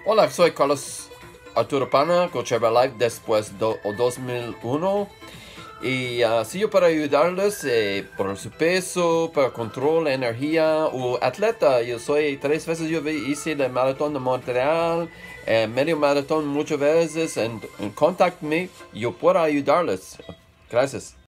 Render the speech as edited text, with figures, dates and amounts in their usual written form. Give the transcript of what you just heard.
Hola, soy Carlos Arturo Pana, Coach Herbalife después de 2001. Y así yo para ayudarles por su peso, para control, energía o atleta. Yo soy 3 veces, hice el maratón de Montreal, medio maratón muchas veces. Contact me, yo puedo ayudarles. Gracias.